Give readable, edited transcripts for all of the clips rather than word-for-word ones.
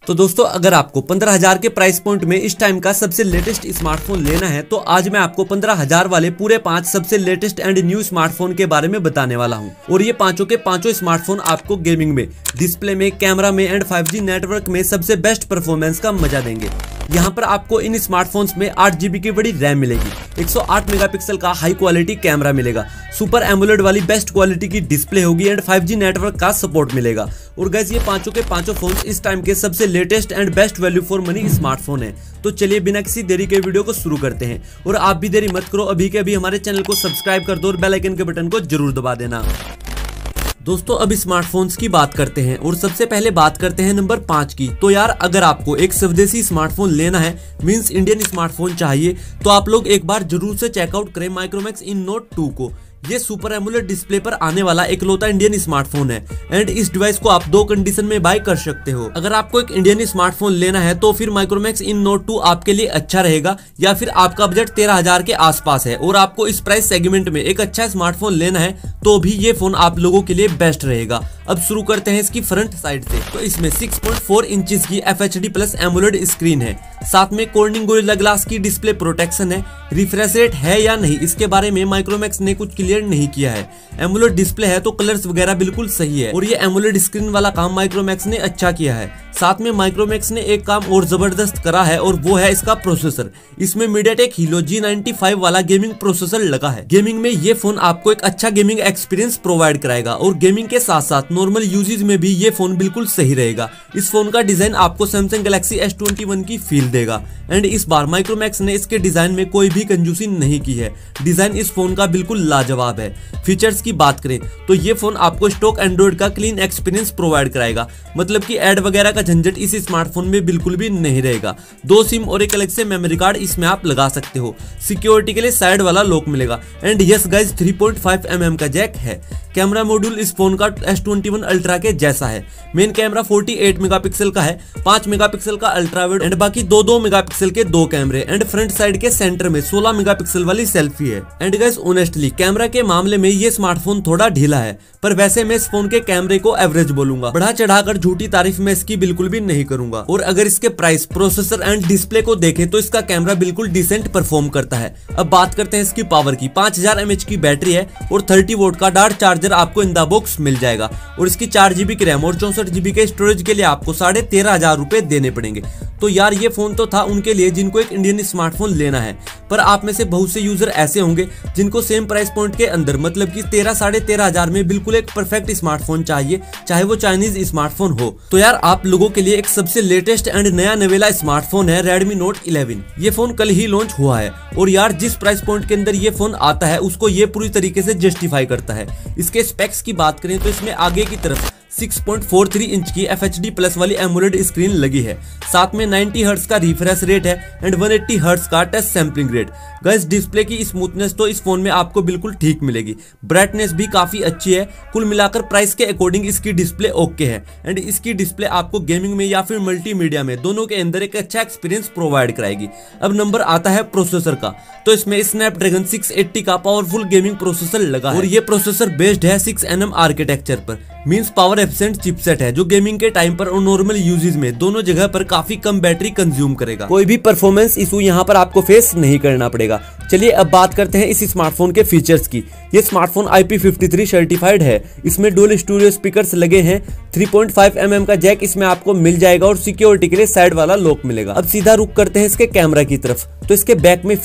तो दोस्तों अगर आपको 15,000 के प्राइस पॉइंट में इस टाइम का सबसे लेटेस्ट स्मार्टफोन लेना है तो आज मैं आपको 15,000 वाले पूरे 5 सबसे लेटेस्ट एंड न्यू स्मार्टफोन के बारे में बताने वाला हूं। और ये पांचों के पांचों स्मार्टफोन आपको गेमिंग में, डिस्प्ले में, कैमरा में एंड 5G नेटवर्क में सबसे बेस्ट परफॉर्मेंस का मजा देंगे। यहाँ पर आपको इन स्मार्टफोन्स में 8GB की बड़ी रैम मिलेगी, 108 मेगापिक्सल का हाई क्वालिटी कैमरा मिलेगा, सुपर एमोलेड वाली बेस्ट क्वालिटी की डिस्प्ले होगी एंड 5G नेटवर्क का सपोर्ट मिलेगा। और गाइस ये पांचों के पांचों फोन्स इस टाइम के सबसे latest and best value for money smartphone है। तो चलिए बिना किसी देरी के वीडियो को शुरू करते हैं। और आप भी देरी मत करो, अभी के अभी हमारे चैनल को सब्सक्राइब कर दो और बेल आइकन के बटन को जरूर दबा देना। दोस्तों अब स्मार्टफोन्स की बात करते हैं और सबसे पहले बात करते हैं नंबर 5 की। तो यार अगर आपको एक स्वदेशी स्मार्टफोन लेना है, मींस इंडियन स्मार्टफोन चाहिए, तो आप लोग एक बार जरूर से चेकआउट करें माइक्रोमैक्स इन नोट 2 को। ये सुपर एमोलेड डिस्प्ले पर आने वाला इकलौता इंडियन स्मार्टफोन है एंड इस डिवाइस को आप 2 कंडीशन में बाय कर सकते हो। अगर आपको एक इंडियन स्मार्टफोन लेना है तो फिर माइक्रोमैक्स इन नोट 2 आपके लिए अच्छा रहेगा, या फिर आपका बजट 13,000 के आसपास है और आपको इस प्राइस सेगमेंट में एक अच्छा स्मार्टफोन लेना है तो भी ये फोन आप लोगों के लिए बेस्ट रहेगा। अब शुरू करते हैं इसकी फ्रंट साइड से। तो इसमें 6.4 इंचेस की FHD प्लस एमोलेड स्क्रीन है, साथ में कॉर्निंग गोरिल्ला ग्लास की डिस्प्ले प्रोटेक्शन है। रिफ्रेश रेट है या नहीं इसके बारे में माइक्रोमैक्स ने कुछ क्लियर नहीं किया है। एमोलेड डिस्प्ले है तो कलर्स वगैरह बिल्कुल सही है और ये एमोलेड स्क्रीन वाला काम माइक्रोमैक्स ने अच्छा किया है। साथ में माइक्रोमैक्स ने एक काम और जबरदस्त करा है और वो है इसका प्रोसेसर। इसमें मीडियाटेक हीलो G95 वाला गेमिंग प्रोसेसर लगा है। गेमिंग में ये फोन आपको एक अच्छा गेमिंग एक्सपीरियंस प्रोवाइड कराएगा और गेमिंग के साथ साथ नॉर्मल यूजेज में भी ये फोन बिल्कुल सही रहेगा। इस फोन का डिजाइन आपको सैमसंग गैलेक्सी S21 की फील देगा एंड इस बार माइक्रोमैक्स ने इसके डिजाइन में कोई भी कंजूसी नहीं की है। डिजाइन इस फोन का बिल्कुल लाजवाब है। फीचर्स की बात करें तो ये फोन आपको स्टॉक एंड्रॉइड का क्लीन एक्सपीरियंस प्रोवाइड कराएगा, मतलब कि ऐड वगैरह का झंझट इस स्मार्टफोन में बिल्कुल भी नहीं रहेगा। 2 सिम और एक अलग से मेमोरी कार्ड इसमें आप लगा सकते हो। सिक्योरिटी के लिए साइड वाला लॉक मिलेगा एंड यस गाइस 3.5mm का जैक है। कैमरा मॉड्यूल इस फोन का S21 अल्ट्रा के जैसा है। मेन कैमरा 48 मेगापिक्सल का है, 5 मेगापिक्सल का अल्ट्रा वाइड एंड बाकी 2 मेगापिक्सल के 2 कैमरे एंड फ्रंट साइड के सेंटर में 16 मेगापिक्सल वाली सेल्फी है। एंड गाइस ऑनेस्टली कैमरा के मामले में ये स्मार्टफोन थोड़ा ढीला है, पर वैसे मैं इस फोन के कैमरे को एवरेज बोलूंगा। बढ़ा चढ़ाकर झूठी तारीफ मैं इसकी बिल्कुल भी नहीं करूंगा। और अगर इसके प्राइस, प्रोसेसर एंड डिस्प्ले को देखें तो इसका कैमरा बिल्कुल डिसेंट परफॉर्म करता है। अब बात करते हैं इसकी पावर की। 5000 mAh की बैटरी है और 30 वोट का डार्ट चार्जर आपको इन द बॉक्स मिल जाएगा। और इसकी 4GB की रैम और 64GB के स्टोरेज के लिए आपको 13,500 रुपए देने पड़ेंगे। तो यार ये फोन तो था उनके लिए जिनको एक इंडियन स्मार्टफोन लेना है, पर आप में से बहुत से यूजर ऐसे होंगे जिनको सेम प्राइस पॉइंट के अंदर, मतलब कि 13-13,500 में बिल्कुल एक परफेक्ट स्मार्टफोन चाहिए, चाहे वो चाइनीज स्मार्टफोन हो। तो यार आप लोगों के लिए एक सबसे लेटेस्ट एंड नया नवेला स्मार्टफोन है Redmi Note 11। ये फोन कल ही लॉन्च हुआ है और यार जिस प्राइस पॉइंट के अंदर ये फोन आता है उसको ये पूरी तरीके से जस्टिफाई करता है। इसके स्पेक्स की बात करें तो इसमें आगे की तरफ 6.43 इंच की FHD प्लस वाली एमोलेड स्क्रीन लगी है, साथ में 90 हर्ट्ज का रिफ्रेश रेट है एंड 180 हर्ट्ज का touch sampling rate. Guys display की स्मूथनेस तो इस फोन में आपको बिल्कुल ठीक मिलेगी, ब्राइटनेस भी काफी अच्छी है। कुल मिलाकर प्राइस के अकॉर्डिंग इसकी डिस्प्ले ओके है एंड इसकी डिस्प्ले आपको गेमिंग में या फिर मल्टीमीडिया में दोनों के अंदर एक अच्छा एक्सपीरियंस प्रोवाइड कराएगी। अब नंबर आता है प्रोसेसर का। तो इसमें स्नैपड्रैगन 680 का पावरफुल गेमिंग प्रोसेसर लगा है और ये प्रोसेसर बेस्ड है 6nm आर्किटेक्चर पर, मींस पावर एफिशिएंट चिपसेट है जो गेमिंग के टाइम पर और नॉर्मल यूजेज में दोनों जगह पर काफी कम बैटरी कंज्यूम करेगा। कोई भी परफॉर्मेंस इशू यहाँ पर आपको फेस नहीं करना पड़ेगा। चलिए अब बात करते हैं इस स्मार्टफोन के फीचर्स की। ये स्मार्टफोन IP53 सर्टिफाइड है। इसमें डुअल स्टूडियो स्पीकर्स लगे हैं, 3.5mm का जैक इसमें आपको मिल जाएगा और सिक्योरिटी के लिए साइड वाला लॉक मिलेगा। अब सीधा रुक करते हैं इसके कैमरा की तरफ। तो इसके बैक में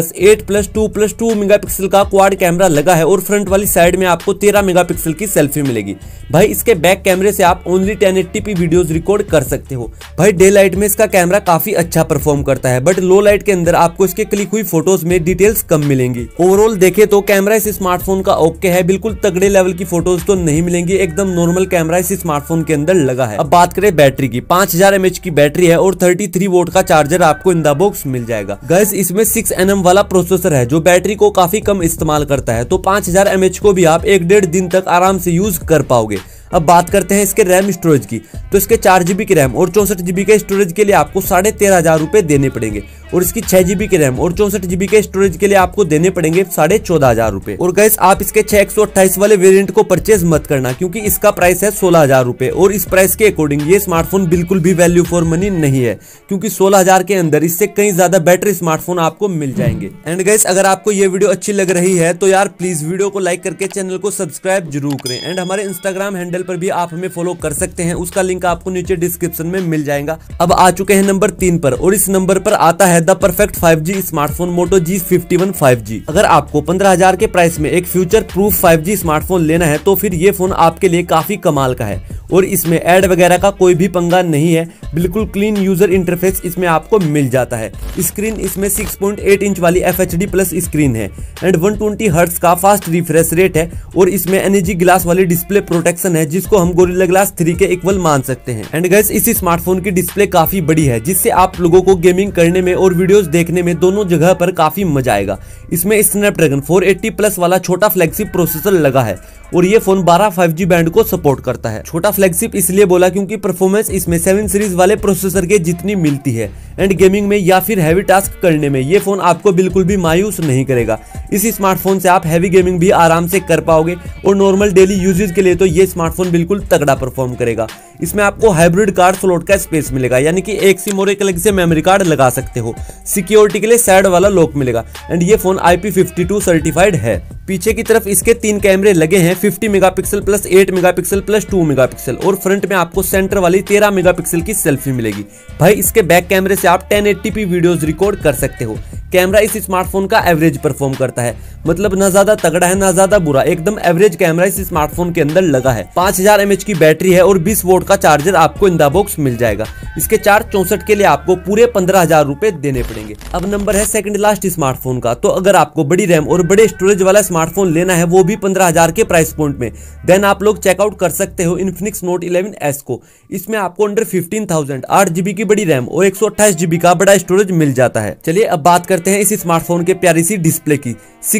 50+8+2+2 मेगापिक्सल का क्वाड कैमरा लगा है और फ्रंट वाली साइड में आपको 13 मेगापिक्सल की सेल्फी मिलेगी। भाई इसके बैक कैमरे से आप ओनली 1080p वीडियोस रिकॉर्ड कर सकते हो। भाई डे लाइट में इसका कैमरा काफी अच्छा परफॉर्म करता है, बट लो लाइट के अंदर आपको इसके क्लिक हुई फोटोज में डिटेल्स कम मिलेंगी। ओवरऑल देखे तो कैमरा इस स्मार्टफोन का ओके है, बिल्कुल तगड़े लेवल की फोटोज तो नहीं मिलेंगी, एकदम नॉर्मल कैमरा इस स्मार्टफोन के अंदर लगा है। अब बात करें बैटरी की। 5000 mAh की बैटरी है और 33 वोट का चार्जर आपको इन द बॉक्स मिल जाएगा। गाइस इसमें 6nm वाला प्रोसेसर है जो बैटरी को काफी कम इस्तेमाल करता है, तो 5000 mAh को भी आप 1-1.5 दिन तक आराम से यूज कर पाओगे। अब बात करते हैं इसके रैम स्टोरेज की। तो इसके 4GB की रैम और 64GB के स्टोरेज के लिए आपको 13,500 रुपए देने पड़ेंगे और इसकी 6 GB की रैम और 64 GB के स्टोरेज के लिए आपको देने पड़ेंगे 14,500 रुपए। और गाइस आप इसके 6/128 वाले वेरिएंट को परचेज मत करना, क्योंकि इसका प्राइस है 16,000 रुपए और इस प्राइस के अकॉर्डिंग ये स्मार्टफोन बिल्कुल भी वैल्यू फॉर मनी नहीं है, क्योंकि 16,000 के अंदर इससे कई ज्यादा बेटर स्मार्टफोन आपको मिल जाएंगे। एंड गाइस अगर आपको ये वीडियो अच्छी लग रही है तो यार प्लीज वीडियो को लाइक करके चैनल को सब्सक्राइब जरूर करें। एंड हमारे इंस्टाग्राम हैंडल पर भी आप हमें फॉलो कर सकते हैं, उसका लिंक आपको नीचे डिस्क्रिप्शन में मिल जाएगा। अब आ चुके हैं नंबर 3 पर और इस नंबर पर आता है the perfect 5G smartphone Moto G51 5G। अगर आपको 15,000 के प्राइस में एक फ्यूचर प्रूफ 5G स्मार्टफोन लेना है तो फिर ये फोन आपके लिए काफी कमाल का है और इसमें ऐड वगैरह का कोई भी पंगा नहीं है, बिल्कुल क्लीन यूजर इंटरफेस इसमें आपको मिल जाता है। स्क्रीन इसमें 6.8 इंच वाली FHD प्लस स्क्रीन है एंड 120 हर्ट्ज का फास्ट रिफ्रेश रेट है और इसमें NEG ग्लास वाली डिस्प्ले प्रोटेक्शन है, जिसको हम गोरिल्ला ग्लास 3 के इक्वल मान सकते हैं। एंड गाइस इस स्मार्टफोन की डिस्प्ले काफी बड़ी है, जिससे आप लोगों को गेमिंग करने में और वीडियोस देखने में दोनों जगह पर काफी मजा आएगा। इसमें स्नैपड्रैगन 480 प्लस वाला छोटा फ्लैगशिप प्रोसेसर लगा है और ये फोन 12 5G बैंड को सपोर्ट करता है। छोटा फ्लैगशिप इसलिए बोला क्योंकि परफॉर्मेंस इसमें 7 सीरीज वाले प्रोसेसर के जितनी मिलती है एंड गेमिंग में या फिर हैवी टास्क करने में ये फोन आपको बिल्कुल भी मायूस नहीं करेगा। इस स्मार्टफोन से आप हैवी गेमिंग भी आराम से कर पाओगे और नॉर्मल डेली यूजेज के लिए तो ये स्मार्टफोन बिल्कुल तगड़ा परफॉर्म करेगा। इसमें आपको हाइब्रिड कार्ड स्लॉट का स्पेस मिलेगा, यानी कि एक सिम और एक अलग से मेमोरी कार्ड लगा सकते हो। सिक्योरिटी के लिए साइड वाला लॉक मिलेगा एंड ये फोन IP52 सर्टिफाइड है। पीछे की तरफ इसके 3 कैमरे लगे हैं, 50 megapixel plus 8 megapixel plus 2 megapixel और फ्रंट में आपको सेंटर वाली 13 मेगापिक्सल की सेल्फी मिलेगी। भाई इसके बैक कैमरे से आप 1080p वीडियोस रिकॉर्ड कर सकते हो। कैमरा इस स्मार्टफोन का एवरेज परफॉर्म करता है, मतलब ना ज्यादा तगड़ा है ना ज्यादा बुरा, एकदम एवरेज कैमरा इस स्मार्टफोन के अंदर लगा है। 5000 mAh की बैटरी है और 20 वोल्ट का चार्जर आपको इन द बॉक्स मिल जाएगा। इसके चार्ज 64 के लिए आपको पूरे 15,000 रुपए देने पड़ेंगे। अब नंबर है सेकंड लास्ट स्मार्टफोन का। तो अगर आपको बड़ी रैम और बड़े स्टोरेज वाला स्मार्टफोन लेना है, वो भी 15,000 के प्राइस पॉइंट में, देन आप लोग चेकआउट कर सकते हो इन्फिनिक्स नोट 11S को। इसमें आपको अंडर 15,000 8 GB की बड़ी रैम और 128 GB का बड़ा स्टोरेज मिल जाता है। चलिए अब बात करते हैं इस स्मार्टफोन के प्यारी सी डिस्प्ले की।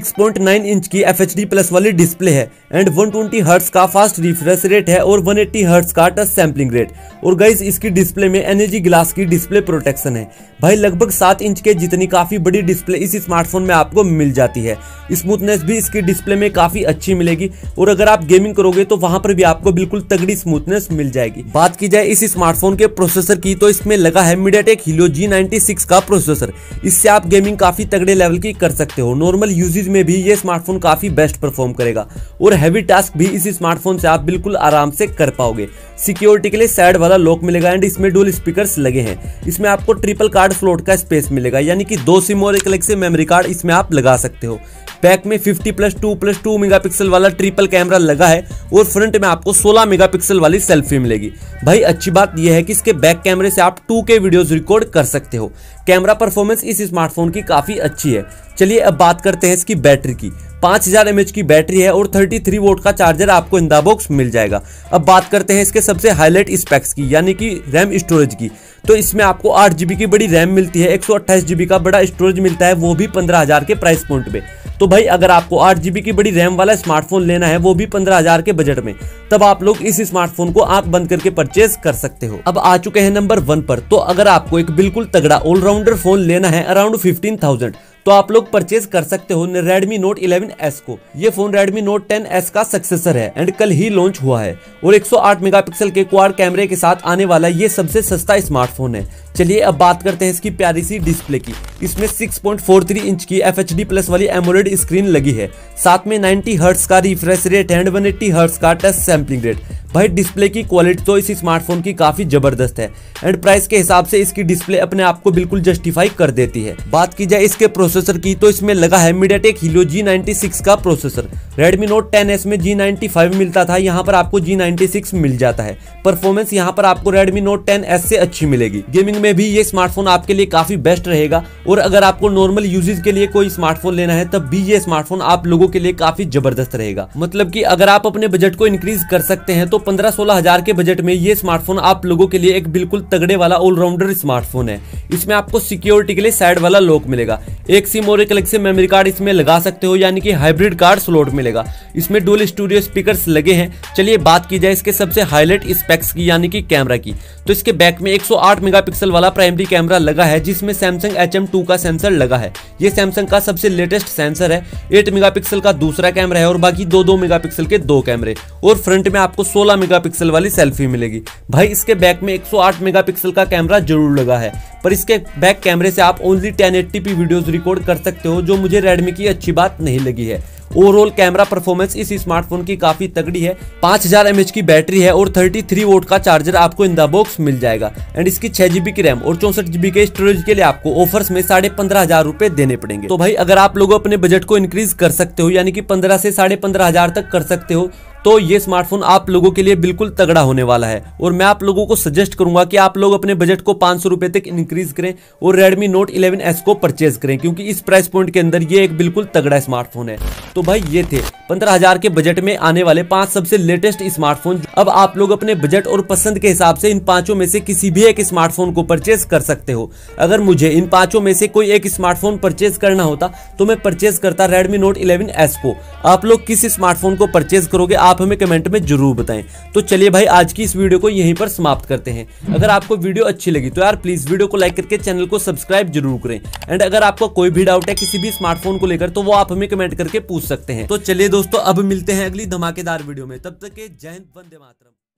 6.9 इंच की FHD प्लस वाली डिस्प्ले है एंड 120 हर्ट्ज का फास्ट रिफ्रेश रेट है और 180 हर्ट्ज का टच सैंपलिंग रेट। और गाइस इसकी डिस्प्ले में NEG ग्लास की डिस्प्ले प्रोटेक्शन है। भाई लगभग 7 इंच के जितनी काफी बड़ी डिस्प्ले इस स्मार्टफोन में आपको मिल जाती है। स्मूथनेस भी इसकी डिस्प्ले में काफी अच्छी मिलेगी और अगर आप गेमिंग करोगे तो वहां पर भी आपको बिल्कुल तगड़ी स्मूथनेस मिल जाएगी। बात की जाए इस स्मार्टफोन के प्रोसेसर की तो इसमें लगा है MediaTek Helio G96 का प्रोसेसर। इससे आप गेमिंग काफी तगड़े लेवल की कर सकते हो। नॉर्मल यूजेज में भी ये स्मार्टफोन काफी बेस्ट परफॉर्म करेगा और हैवी टास्क भी इस स्मार्टफोन से आप बिल्कुल आराम से कर पाओगे। सिक्योरिटी के लिए साइड वाला लॉक मिलेगा एंड इसमें डुअल स्पीकर्स लगे हैं। इसमें आपको ट्रिपल कार्ड स्लॉट का स्पेस मिलेगा, यानी कि 2 सिम और एक अलग से मेमोरी कार्ड इसमें आप लगा सकते हो। बैक में 50+2+2 मेगापिक्सल वाला ट्रिपल कैमरा लगा है और फ्रंट में आपको 16 मेगापिक्सल वाली सेल्फी मिलेगी। भाई अच्छी बात यह है कि इसके बैक कैमरे से आप 2K वीडियोस रिकॉर्ड कर सकते हो। कैमरा परफॉर्मेंस इस स्मार्टफोन की काफी अच्छी है। चलिए अब बात करते हैं इसकी बैटरी की। 5000 mAh की बैटरी है और 33 वोल्ट का चार्जर आपको इन द बॉक्स मिल जाएगा। अब बात करते हैं इसके सबसे हाईलाइट स्पेक्स की, यानी कि रैम स्टोरेज की। तो इसमें आपको 8 GB की बड़ी रैम मिलती है, 128 GB का बड़ा स्टोरेज मिलता है, वो भी 15,000 के प्राइस पॉइंट में। तो भाई अगर आपको 8 GB की बड़ी रैम वाला स्मार्टफोन लेना है, वो भी 15,000 के बजट में, तब आप लोग इस स्मार्टफोन को आंख बंद करके परचेज कर सकते हो। अब आ चुके हैं नंबर 1 पर। तो अगर आपको एक बिल्कुल तगड़ा ऑलराउंडर फोन लेना है अराउंड 15,000, तो आप लोग परचेज कर सकते हो Redmi Note 11S को। ये फोन Redmi Note 10S का सक्सेसर है एंड कल ही लॉन्च हुआ है और 108 मेगापिक्सल के क्वाड कैमरे के साथ आने वाला ये सबसे सस्ता स्मार्टफोन है। चलिए अब बात करते हैं इसकी प्यारी सी डिस्प्ले की। इसमें 6.43 इंच की FHD प्लस वाली एमोलेड स्क्रीन लगी है, साथ में 90 हर्ट्ज का रिफ्रेश रेट एंड 180 हर्ट्ज का टच सैंपलिंग रेट। भाई डिस्प्ले की क्वालिटी तो इस स्मार्टफोन की काफी जबरदस्त है एंड प्राइस के हिसाब से इसकी डिस्प्ले अपने आप को बिल्कुल जस्टिफाई कर देती है। बात की जाए इसके प्रोसेसर की तो इसमें लगा है MediaTek Helio G96 का प्रोसेसर। Redmi Note 10S में G95 मिलता था, यहाँ पर आपको G96 मिल जाता है। परफॉर्मेंस यहाँ पर आपको Redmi Note 10S से अच्छी मिलेगी। गेमिंग में भी ये स्मार्टफोन आपके लिए काफी बेस्ट रहेगा और अगर आपको नॉर्मल यूजेज के लिए कोई स्मार्टफोन लेना है तब भी ये स्मार्टफोन आप लोगों के लिए काफी जबरदस्त रहेगा। मतलब कि अगर आप अपने बजट को इंक्रीज कर सकते हैं तो 15-16 हजार के बजट में ये स्मार्टफोन आप लोगों के लिए एक बिल्कुल तगड़े वाला ऑलराउंडर स्मार्टफोन है। इसमें आपको सिक्योरिटी के लिए साइड वाला लॉक मिलेगा, एक सिम और एक अलग से मेमोरी कार्ड इसमें लगा सकते हो, यानी कि हाइब्रिड कार्ड स्लॉट मिलेगा। इसमें डुअल स्टूडियो स्पीकर्स लगे हैं। चलिए बात की जाए इसके सबसे हाईलाइट स्पेक्स की, यानी कि कैमरा की। तो इसके बैक में 108 मेगापिक्सल वाला प्राइमरी कैमरा लगा है जिसमें सैमसंग HM2 का सेंसर लगा है। ये सैमसंग का सबसे लेटेस्ट सेंसर है। 8 मेगापिक्सल का दूसरा कैमरा है और बाकी 2 मेगापिक्सल के 2 कैमरे, और फ्रंट में आपको 16 मेगापिक्सल वाली सेल्फी मिलेगी। भाई इसके बैक में 108 मेगापिक्सल का कैमरा जरूर लगा है, पर इसके बैक कैमरे से आप ओनली 1080p वीडियोस रिकॉर्ड कर सकते हो, जो मुझे रेडमी की अच्छी बात नहीं लगी है। ओवरऑल कैमरा परफॉर्मेंस इस स्मार्टफोन की काफी तगड़ी है। 5000 mAh की बैटरी है और 33 वोल्ट का चार्जर आपको इन द बॉक्स मिल जाएगा। एंड इसकी 6GB की रैम और 64GB के स्टोरेज के लिए आपको ऑफर्स में 15,500 रुपए देने पड़ेंगे। तो भाई अगर आप लोग अपने बजट को इंक्रीज कर सकते हो, यानी कि 15 से 15,500 तक कर सकते हो, तो ये स्मार्टफोन आप लोगों के लिए बिल्कुल तगड़ा होने वाला है। और मैं आप लोगों को सजेस्ट करूंगा कि आप लोग अपने बजट को 500 रुपए तक इंक्रीज करें और Redmi Note 11S को परचेज करें, क्योंकि इस प्राइस पॉइंट के अंदर ये एक बिल्कुल तगड़ा स्मार्टफोन है। तो भाई ये थे 15,000 के बजट में आने वाले 5 सबसे लेटेस्ट स्मार्टफोन। अब आप लोग अपने बजट और पसंद के हिसाब से इन 5 में से किसी भी एक स्मार्टफोन को परचेज कर सकते हो। अगर मुझे इन 5 में से कोई एक स्मार्टफोन परचेज करना होता तो मैं परचेज करता Redmi Note 11S को। आप लोग किस स्मार्टफोन को परचेज करोगे आप हमें कमेंट में जरूर बताएं। तो चलिए भाई आज की इस वीडियो को यहीं पर समाप्त करते हैं। अगर आपको वीडियो अच्छी लगी तो यार प्लीज वीडियो को लाइक करके चैनल को सब्सक्राइब जरूर करें। एंड अगर आपको कोई भी डाउट है किसी भी स्मार्टफोन को लेकर तो वो आप हमें कमेंट करके पूछ सकते हैं। तो चलिए दोस्तों अब मिलते हैं अगली धमाकेदार वीडियो में, तब तक के जय हिंद, वंदे मातरम।